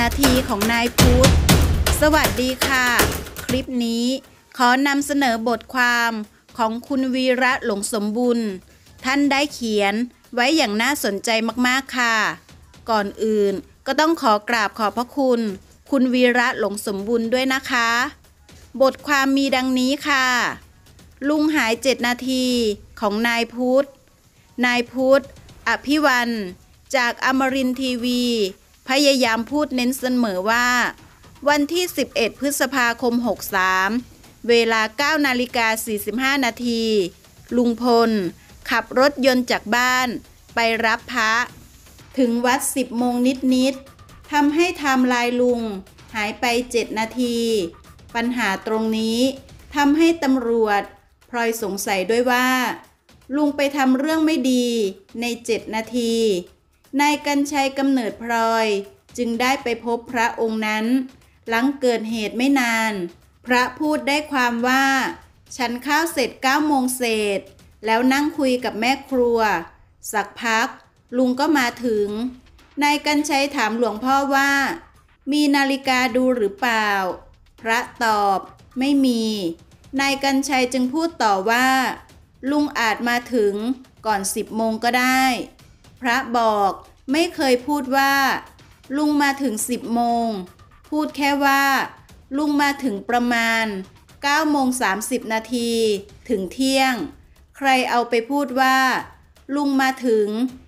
นาทีของนายพุทธสวัสดีค่ะคลิปนี้ขอนำเสนอบทความของคุณวีระหลงสมบุญท่านได้เขียนไว้อย่างน่าสนใจมากๆค่ะก่อนอื่นก็ต้องขอกราบขอบพระคุณวีระหลงสมบุญด้วยนะคะบทความมีดังนี้ค่ะลุงหาย7 นาทีของนายพุทธอภิวันจากอมรินทร์ทีวีพยายามพูดเน้นเสมอว่าวันที่11 พฤษภาคม 63เวลา 9:45 นาทีลุงพลขับรถยนต์จากบ้านไปรับพระถึงวัด10 โมงนิดๆทำให้ไทม์ไลน์ลุงหายไป7 นาทีปัญหาตรงนี้ทำให้ตำรวจพลอยสงสัยด้วยว่าลุงไปทำเรื่องไม่ดีใน7 นาทีนายกรรชัยกำเนิดพลอยจึงได้ไปพบพระองค์นั้นหลังเกิดเหตุไม่นานพระพูดได้ความว่าฉันข้าวเสร็จ9 โมงเศษแล้วนั่งคุยกับแม่ครัวสักพักลุงก็มาถึงนายกรรชัยถามหลวงพ่อว่ามีนาฬิกาดูหรือเปล่าพระตอบไม่มีนายกรรชัยจึงพูดต่อว่าลุงอาจมาถึงก่อน10 โมงก็ได้พระบอกไม่เคยพูดว่าลุงมาถึง10 โมงพูดแค่ว่าลุงมาถึงประมาณ9:30 นาทีถึงเที่ยงใครเอาไปพูดว่าลุงมาถึง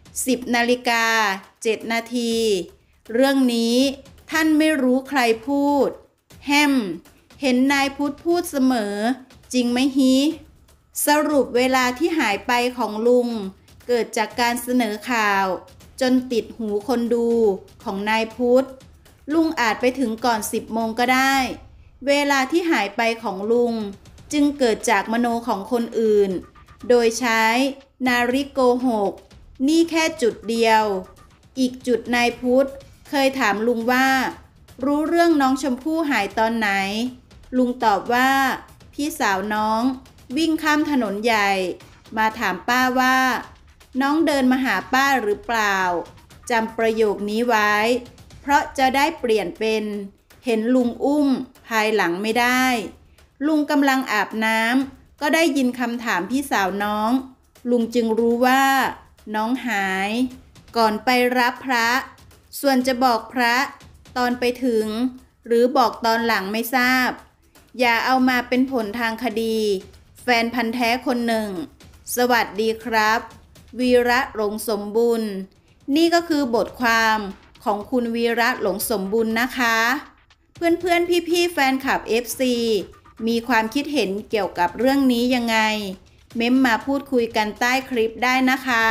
10:07 นาทีเรื่องนี้ท่านไม่รู้ใครพูดเห็นนายพุทธพูดเสมอจริงไหมฮีสรุปเวลาที่หายไปของลุงเกิดจากการเสนอข่าวจนติดหูคนดูของนายพุทธลุงอาจไปถึงก่อน10 โมงก็ได้เวลาที่หายไปของลุงจึงเกิดจากมโนของคนอื่นโดยใช้นาฬิกาโกหกนี่แค่จุดเดียวอีกจุดนายพุทธเคยถามลุงว่ารู้เรื่องน้องชมพู่หายตอนไหนลุงตอบว่าพี่สาวน้องวิ่งข้ามถนนใหญ่มาถามป้าว่าน้องเดินมาหาป้าหรือเปล่าจำประโยคนี้ไว้เพราะจะได้เปลี่ยนเป็นเห็นลุงอุ้มภายหลังไม่ได้ลุงกำลังอาบน้ำก็ได้ยินคำถามพี่สาวน้องลุงจึงรู้ว่าน้องหายก่อนไปรับพระส่วนจะบอกพระตอนไปถึงหรือบอกตอนหลังไม่ทราบอย่าเอามาเป็นผลทางคดีแฟนพันธุ์แท้คนหนึ่งสวัสดีครับวีระหลงสมบุญนี่ก็คือบทความของคุณวีระหลงสมบุญนะคะเพื่อนๆพี่ๆแฟนคลับ FC มีความคิดเห็นเกี่ยวกับเรื่องนี้ยังไงเม้มมาพูดคุยกันใต้คลิปได้นะคะ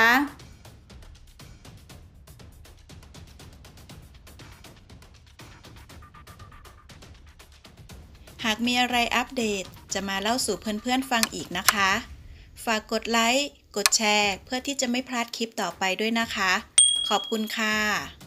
หากมีอะไรอัปเดตจะมาเล่าสู่เพื่อนๆฟังอีกนะคะฝากกดไลค์กดแชร์เพื่อที่จะไม่พลาดคลิปต่อไปด้วยนะคะขอบคุณค่ะ